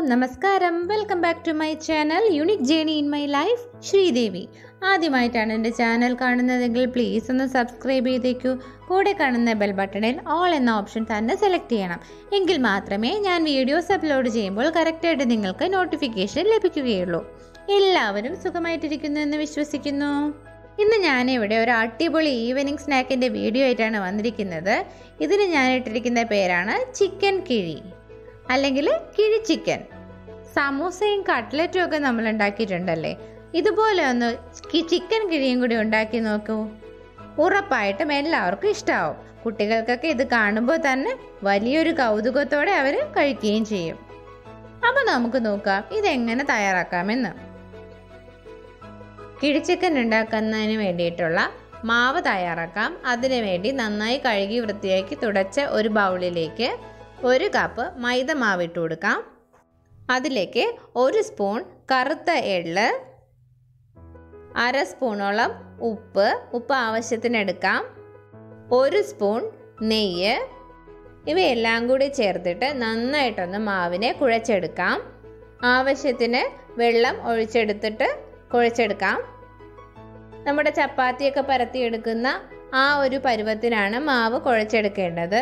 നമസ്കാരം. Welcome back to my channel unique journey in my life Sreedevi. ആദ്യമായിട്ടാണ് എൻ്റെ channel കാണുന്നതെങ്കിൽ പ്ലീസ് ഒന്ന് സബ്സ്ക്രൈബ് ചെയ്തേക്കൂ. കൂടെ കാണുന്ന ബെൽ ബട്ടണിൽ ഓൾ എന്ന ഓപ്ഷൻ തന്നെ സെലക്ട് ചെയ്യണം. എങ്കിൽ മാത്രമേ ഞാൻ വീഡിയോസ് അപ്ലോഡ് ചെയ്യുമ്പോൾ കറക്റ്റായിട്ട് നിങ്ങൾക്ക് നോട്ടിഫിക്കേഷൻ ലഭിക്കുകയുള്ളൂ. എല്ലാവരും സുഖമായിട്ടിരിക്കുന്നു എന്ന് വിശ്വസിക്കുന്നു. ഇന്ന് ഞാനിവിടെ ഒരു അടിപൊളി ഈവനിങ് സ്നാക്കിൻ്റെ വീഡിയോ ആയിട്ടാണ് വന്നിരിക്കുന്നത്. ഇതിന് ഞാൻ ഇട്ടിരിക്കുന്ന പേരാണ് ചിക്കൻ കിഴി അല്ലെങ്കിൽ കിഴി ചിക്കൻ. സമൂസയും കട്ട്ലറ്റും ഒക്കെ നമ്മൾ ഉണ്ടാക്കിയിട്ടുണ്ടല്ലേ, ഇതുപോലെ ഒന്ന് ചിക്കൻ കിഴിയും കൂടി ഉണ്ടാക്കി നോക്കൂ. ഉറപ്പായിട്ടും എല്ലാവർക്കും ഇഷ്ടമാവും. കുട്ടികൾക്കൊക്കെ ഇത് കാണുമ്പോൾ തന്നെ വലിയൊരു കൗതുകത്തോടെ അവർ കഴിക്കുകയും ചെയ്യും. അപ്പോൾ നമുക്ക് നോക്കാം ഇതെങ്ങനെ തയ്യാറാക്കാമെന്ന്. കിഴിച്ചിക്കൻ ഉണ്ടാക്കുന്നതിന് വേണ്ടിയിട്ടുള്ള മാവ് തയ്യാറാക്കാം. അതിനു വേണ്ടി നന്നായി കഴുകി വൃത്തിയാക്കി തുടച്ച ഒരു ബൗളിലേക്ക് 1 കപ്പ് മൈദ മാവ് ഇട്ട് കൊടുക്കാം. അതിലേക്ക് 1 സ്പൂൺ കറുത്ത എള്ള്, 1/2 സ്പൂണോളം ഉപ്പ് ആവശ്യത്തിന് എടുക്കാം, 1 സ്പൂൺ നെയ്യ്, ഇവയെല്ലാം കൂടി ചേർത്തിട്ട് നന്നായിട്ടൊന്ന് മാവിനെ കുഴച്ചെടുക്കാം. ആവശ്യത്തിന് വെള്ളം ഒഴിച്ചെടുത്തിട്ട് കുഴച്ചെടുക്കാം. നമ്മുടെ ചപ്പാത്തിയൊക്കെ പരത്തിയെടുക്കുന്ന ആ ഒരു പരുവത്തിനാണ് മാവ് കുഴച്ചെടുക്കേണ്ടത്.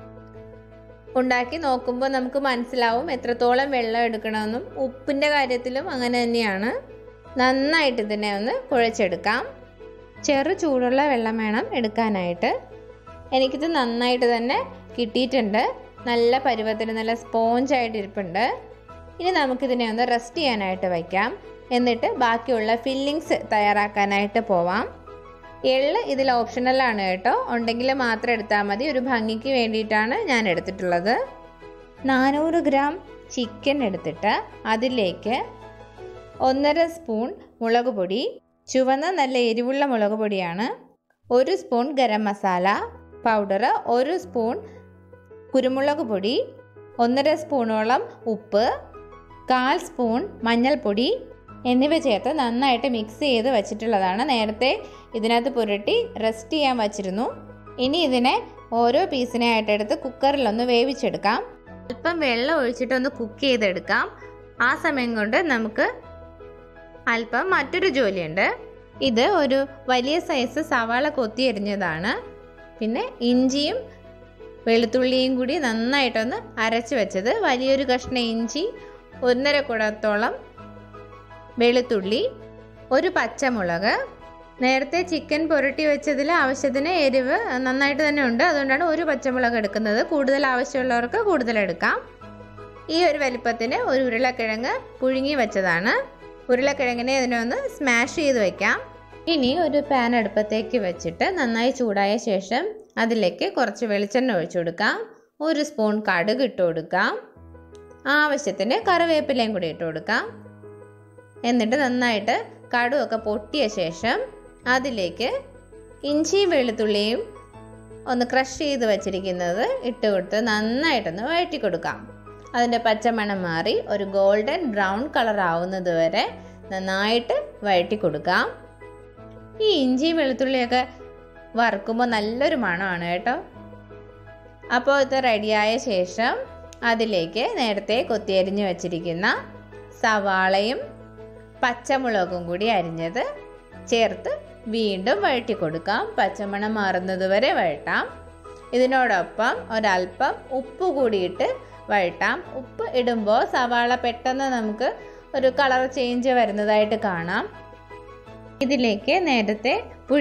ഉണ്ടാക്കി നോക്കുമ്പോൾ നമുക്ക് മനസ്സിലാവും എത്രത്തോളം വെള്ളം എടുക്കണമെന്നും. ഉപ്പിൻ്റെ കാര്യത്തിലും അങ്ങനെ തന്നെയാണ്. നന്നായിട്ട് ഇതിനെ ഒന്ന് കുഴച്ചെടുക്കാം. ചെറു ചൂടുള്ള വെള്ളം വേണം എടുക്കാനായിട്ട്. എനിക്കിത് നന്നായിട്ട് തന്നെ കിട്ടിയിട്ടുണ്ട്. നല്ല പരുവത്തിന് നല്ല സ്പോഞ്ചായിട്ട് ഇരിപ്പുണ്ട്. ഇനി നമുക്കിതിനെ ഒന്ന് റെസ്റ്റ് ചെയ്യാനായിട്ട് വയ്ക്കാം. എന്നിട്ട് ബാക്കിയുള്ള ഫില്ലിങ്സ് തയ്യാറാക്കാനായിട്ട് പോവാം. എള്ള് ഇതിൽ ഓപ്ഷണലാണ് കേട്ടോ, ഉണ്ടെങ്കിൽ മാത്രം എടുത്താൽ മതി. ഒരു ഭംഗിക്ക് വേണ്ടിയിട്ടാണ് ഞാൻ എടുത്തിട്ടുള്ളത്. 400 ഗ്രാം ചിക്കൻ എടുത്തിട്ട് അതിലേക്ക് 1.5 സ്പൂൺ മുളക് പൊടി, ചുവന്ന നല്ല എരിവുള്ള മുളക് പൊടിയാണ്, 1 spoon garam masala powder, 1 spoon കുരുമുളക് പൊടി, 1.5 സ്പൂണോളം ഉപ്പ്, 1/4 സ്പൂൺ മഞ്ഞൾപ്പൊടി എന്നിവ ചേർത്ത് നന്നായിട്ട് മിക്സ് ചെയ്ത് വച്ചിട്ടുള്ളതാണ്. നേരത്തെ ഇതിനകത്ത് പുരട്ടി റെസ്റ്റ് ചെയ്യാൻ വച്ചിരുന്നു. ഇനി ഇതിനെ ഓരോ പീസിനെ ആയിട്ടെടുത്ത് കുക്കറിലൊന്ന് വേവിച്ചെടുക്കാം. അല്പം വെള്ളം ഒഴിച്ചിട്ടൊന്ന് കുക്ക് ചെയ്തെടുക്കാം. ആ സമയം കൊണ്ട് നമുക്ക് അല്പം മറ്റൊരു ജോലിയുണ്ട്. ഇത് ഒരു വലിയ സൈസ് സവാള കൊത്തി എരിഞ്ഞതാണ്. പിന്നെ ഇഞ്ചിയും വെളുത്തുള്ളിയും കൂടി നന്നായിട്ടൊന്ന് അരച്ച് വെച്ചത്, വലിയൊരു കഷ്ണം ഇഞ്ചി, 1.5 കുടത്തോളം വെളുത്തുള്ളി, 1 പച്ചമുളക്. നേരത്തെ ചിക്കൻ പുരട്ടി വെച്ചതിൽ ആവശ്യത്തിന് എരിവ് നന്നായിട്ട് തന്നെ ഉണ്ട്, അതുകൊണ്ടാണ് 1 പച്ചമുളക് എടുക്കുന്നത്. കൂടുതൽ ആവശ്യമുള്ളവർക്ക് കൂടുതൽ എടുക്കാം. ഈ ഒരു വലിപ്പത്തിന് 1 ഉരുളക്കിഴങ്ങ് പുഴുങ്ങി വെച്ചതാണ്. ഉരുളക്കിഴങ്ങിനെ ഇതിനെ ഒന്ന് സ്മാഷ് ചെയ്ത് വയ്ക്കാം. ഇനി ഒരു പാൻ അടുപ്പത്തേക്ക് വെച്ചിട്ട് നന്നായി ചൂടായ ശേഷം അതിലേക്ക് കുറച്ച് വെളിച്ചെണ്ണ ഒഴിച്ചു കൊടുക്കാം. 1 സ്പൂൺ കടുക് ഇട്ട് കൊടുക്കാം. ആവശ്യത്തിന് കറിവേപ്പിലയും കൂടി ഇട്ട് കൊടുക്കാം. എന്നിട്ട് നന്നായിട്ട് കടുകൊക്കെ പൊട്ടിയ ശേഷം അതിലേക്ക് ഇഞ്ചിയും വെളുത്തുള്ളിയും ഒന്ന് ക്രഷ് ചെയ്ത് വച്ചിരിക്കുന്നത് ഇട്ട് കൊടുത്ത് നന്നായിട്ടൊന്ന് വഴറ്റി കൊടുക്കാം. അതിൻ്റെ പച്ചമണം മാറി ഒരു ഗോൾഡൻ ബ്രൗൺ കളർ ആവുന്നത് വരെ നന്നായിട്ട് വഴറ്റി കൊടുക്കാം. ഈ ഇഞ്ചിയും വെളുത്തുള്ളിയൊക്കെ വറുക്കുമ്പോൾ നല്ലൊരു മണമാണ് കേട്ടോ. അപ്പോൾ ഇത് റെഡിയായ ശേഷം അതിലേക്ക് നേരത്തെ കൊത്തിയരിഞ്ഞ് വച്ചിരിക്കുന്ന സവാളയും പച്ചമുളകും കൂടി അരിഞ്ഞത് ചേർത്ത് വീണ്ടും വഴറ്റി കൊടുക്കാം. പച്ചമണം മാറുന്നത് വരെ വഴട്ടാം. ഇതിനോടൊപ്പം ഒരല്പം ഉപ്പ് കൂടിയിട്ട് വഴട്ടാം. ഉപ്പ് ഇടുമ്പോൾ സവാള പെട്ടെന്ന് നമുക്ക് ഒരു കളർ ചേഞ്ച് വരുന്നതായിട്ട് കാണാം. ഇതിലേക്ക് നേരത്തെ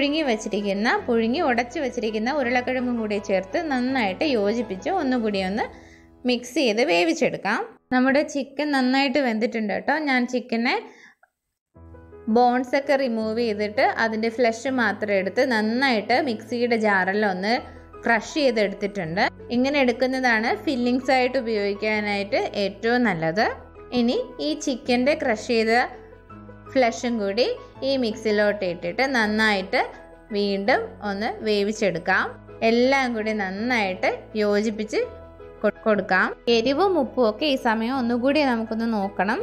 പുഴുങ്ങി ഉടച്ചു വെച്ചിരിക്കുന്ന ഉരുളക്കിഴങ്ങും കൂടി ചേർത്ത് നന്നായിട്ട് യോജിപ്പിച്ച് ഒന്നുകൂടി ഒന്ന് മിക്സ് ചെയ്ത് വേവിച്ചെടുക്കാം. നമ്മുടെ ചിക്കൻ നന്നായിട്ട് വെന്തിട്ടുണ്ട് കേട്ടോ. ഞാൻ ചിക്കനെ ബോൺസൊക്കെ റിമൂവ് ചെയ്തിട്ട് അതിൻ്റെ ഫ്ലഷ് മാത്രം എടുത്ത് നന്നായിട്ട് മിക്സിയുടെ ജാറിലൊന്ന് ക്രഷ് ചെയ്തെടുത്തിട്ടുണ്ട്. ഇങ്ങനെ എടുക്കുന്നതാണ് ഫില്ലിങ്സ് ആയിട്ട് ഉപയോഗിക്കാനായിട്ട് ഏറ്റവും നല്ലത്. ഇനി ഈ ചിക്കൻ്റെ ക്രഷ് ചെയ്ത ഫ്ലഷും കൂടി ഈ മിക്സിയിലോട്ട് ഇട്ടിട്ട് നന്നായിട്ട് വീണ്ടും ഒന്ന് വേവിച്ചെടുക്കാം. എല്ലാം കൂടി നന്നായിട്ട് യോജിപ്പിച്ച് കൊടുക്കാം. എരിവും ഉപ്പും ഒക്കെ ഈ സമയം ഒന്നുകൂടി നമുക്കൊന്ന് നോക്കണം.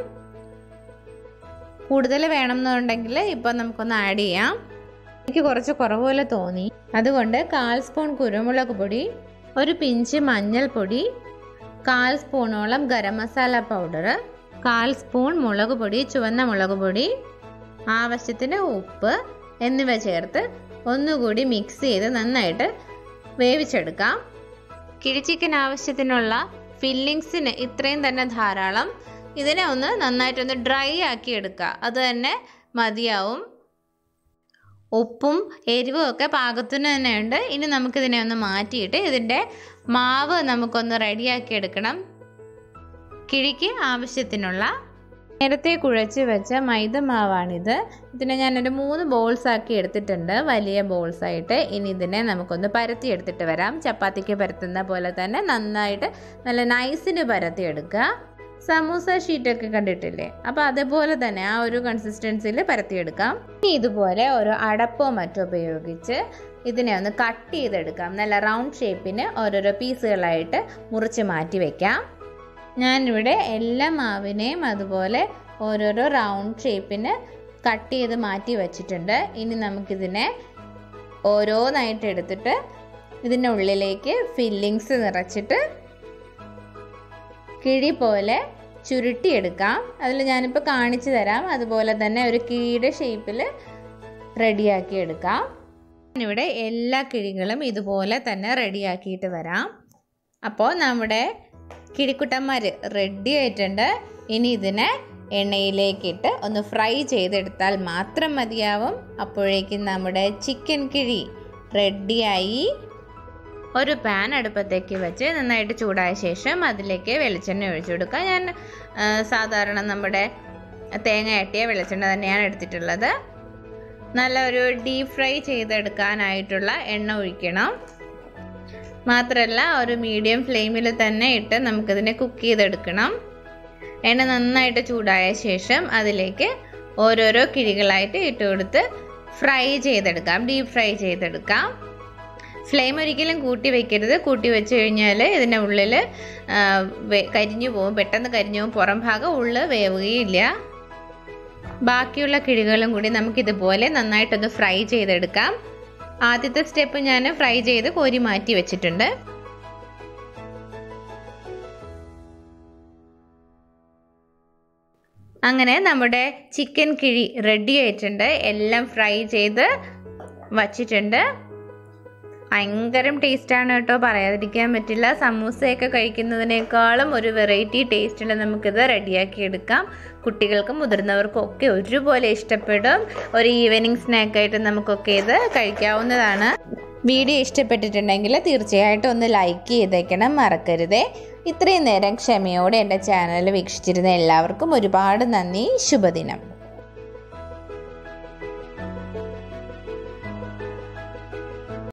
കൂടുതൽ വേണമെന്നുണ്ടെങ്കിൽ ഇപ്പോൾ നമുക്കൊന്ന് ആഡ് ചെയ്യാം. എനിക്ക് കുറച്ച് കുറവ് പോലെ തോന്നി, അതുകൊണ്ട് 1/4 സ്പൂൺ കുരുമുളക് പൊടി, 1 പിഞ്ച് മഞ്ഞൾപ്പൊടി, 1/4 സ്പൂണോളം ഗരം മസാല പൗഡർ, 1/4 സ്പൂൺ മുളക് പൊടി, ചുവന്ന മുളക് പൊടി, ആവശ്യത്തിന് ഉപ്പ് എന്നിവ ചേർത്ത് ഒന്നുകൂടി മിക്സ് ചെയ്ത് നന്നായിട്ട് വേവിച്ചെടുക്കാം. കിഴി ചിക്കൻ ആവശ്യത്തിനുള്ള ഫില്ലിങ്സിന് ഇത്രയും തന്നെ ധാരാളം. ഇതിനെ ഒന്ന് നന്നായിട്ടൊന്ന് ഡ്രൈ ആക്കി എടുക്കുക, അത് തന്നെ മതിയാവും. ഉപ്പും എരിവും ഒക്കെ പാകത്തിന് തന്നെ ഉണ്ട്. ഇനി നമുക്കിതിനെ ഒന്ന് മാറ്റിയിട്ട് ഇതിൻ്റെ മാവ് നമുക്കൊന്ന് റെഡിയാക്കി എടുക്കണം. കിഴിക്ക് ആവശ്യത്തിനുള്ള നേരത്തെ കുഴച്ച് വെച്ച മൈദ മാവാണിത്. ഇതിനെ ഞാനൊരു 3 ബോൾസ് ആക്കി എടുത്തിട്ടുണ്ട്, വലിയ ബോൾസായിട്ട്. ഇനി ഇതിനെ നമുക്കൊന്ന് പരത്തി എടുത്തിട്ട് വരാം. ചപ്പാത്തിക്ക് പരത്തുന്ന പോലെ തന്നെ നന്നായിട്ട് നല്ല നൈസിന് പരത്തി എടുക്കുക. സമൂസ ഷീറ്റൊക്കെ കണ്ടിട്ടില്ലേ, അപ്പോൾ അതേപോലെ തന്നെ ആ ഒരു കൺസിസ്റ്റൻസിയിൽ പരത്തിയെടുക്കാം. ഇനി ഇതുപോലെ ഒരു അടപ്പോ മറ്റോ ഉപയോഗിച്ച് ഇതിനെ ഒന്ന് കട്ട് ചെയ്തെടുക്കാം. നല്ല റൗണ്ട് ഷേപ്പിന് ഓരോരോ പീസുകളായിട്ട് മുറിച്ച് മാറ്റി വയ്ക്കാം. ഞാനിവിടെ എല്ലാ മാവിനെയും അതുപോലെ ഓരോരോ റൗണ്ട് ഷേപ്പിന് കട്ട് ചെയ്ത് മാറ്റി വച്ചിട്ടുണ്ട്. ഇനി നമുക്കിതിനെ ഓരോന്നായിട്ട് എടുത്തിട്ട് ഇതിൻ്റെ ഉള്ളിലേക്ക് ഫില്ലിങ്സ് നിറച്ചിട്ട് കിഴി പോലെ ചുരുട്ടിയെടുക്കാം. അതിൽ ഞാനിപ്പോൾ കാണിച്ചു തരാം. അതുപോലെ തന്നെ ഒരു കിഴിയുടെ ഷേപ്പിൽ റെഡിയാക്കി എടുക്കാം. ഞാനിവിടെ എല്ലാ കിഴികളും ഇതുപോലെ തന്നെ റെഡിയാക്കിയിട്ട് വരാം. അപ്പോൾ നമ്മുടെ കിഴിക്കുട്ടന്മാർ റെഡി ആയിട്ടുണ്ട്. ഇനി ഇതിനെ എണ്ണയിലേക്കിട്ട് ഒന്ന് ഫ്രൈ ചെയ്തെടുത്താൽ മാത്രം മതിയാവും. അപ്പോഴേക്കും നമ്മുടെ ചിക്കൻ കിഴി റെഡിയായി. ഒരു പാൻ അടുപ്പത്തേക്ക് വെച്ച് നന്നായിട്ട് ചൂടായ ശേഷം അതിലേക്ക് വെളിച്ചെണ്ണ ഒഴിച്ചു കൊടുക്കുക. ഞാൻ സാധാരണ നമ്മുടെ തേങ്ങ ആട്ടിയ വെളിച്ചെണ്ണ തന്നെയാണ് എടുത്തിട്ടുള്ളത്. നല്ല ഒരു ഡീപ് ഫ്രൈ ചെയ്തെടുക്കാനായിട്ടുള്ള എണ്ണ ഒഴിക്കണം. മാത്രമല്ല ഒരു മീഡിയം ഫ്ലെയിമിൽ തന്നെ ഇട്ട് നമുക്കിതിനെ കുക്ക് ചെയ്തെടുക്കണം. എണ്ണ നന്നായിട്ട് ചൂടായ ശേഷം അതിലേക്ക് ഓരോരോ കിഴികളായിട്ട് ഇട്ട് കൊടുത്ത് ഫ്രൈ ചെയ്തെടുക്കാം, ഡീപ് ഫ്രൈ ചെയ്തെടുക്കാം. ഫ്ലെയിം ഒരിക്കലും കൂട്ടി വയ്ക്കരുത്. കൂട്ടി വെച്ച് കഴിഞ്ഞാൽ ഇതിൻ്റെ ഉള്ളിൽ കരിഞ്ഞു പോകും, പെട്ടെന്ന് കരിഞ്ഞു പോകും, പുറം ഭാഗം ഉള്ളിൽ വേവുകയില്ല. ബാക്കിയുള്ള കിഴികളും കൂടി നമുക്കിതുപോലെ നന്നായിട്ടൊന്ന് ഫ്രൈ ചെയ്തെടുക്കാം. ആദ്യത്തെ സ്റ്റെപ്പ് ഞാൻ ഫ്രൈ ചെയ്ത് കോരി മാറ്റി വെച്ചിട്ടുണ്ട്. അങ്ങനെ നമ്മുടെ ചിക്കൻ കിഴി റെഡി ആയിട്ടുണ്ട്. എല്ലാം ഫ്രൈ ചെയ്ത് വച്ചിട്ടുണ്ട്. ഭയങ്കരം ടേസ്റ്റാണ് കേട്ടോ, പറയാതിരിക്കാൻ പറ്റില്ല. സമൂസയൊക്കെ കഴിക്കുന്നതിനേക്കാളും ഒരു വെറൈറ്റി ടേസ്റ്റിൽ നമുക്കിത് റെഡിയാക്കി എടുക്കാം. കുട്ടികൾക്കും മുതിർന്നവർക്കും ഒക്കെ ഒരുപോലെ ഇഷ്ടപ്പെടും. ഒരു ഈവനിങ് സ്നാക്കായിട്ട് നമുക്കൊക്കെ ഇത് കഴിക്കാവുന്നതാണ്. വീഡിയോ ഇഷ്ടപ്പെട്ടിട്ടുണ്ടെങ്കിൽ തീർച്ചയായിട്ടും ഒന്ന് ലൈക്ക് ചെയ്തേക്കണം, മറക്കരുതേ. ഇത്രയും നേരം ക്ഷമയോടെ എൻ്റെ ചാനൽ വീക്ഷിച്ചിരുന്ന എല്ലാവർക്കും ഒരുപാട് നന്ദി. ശുഭദിനം.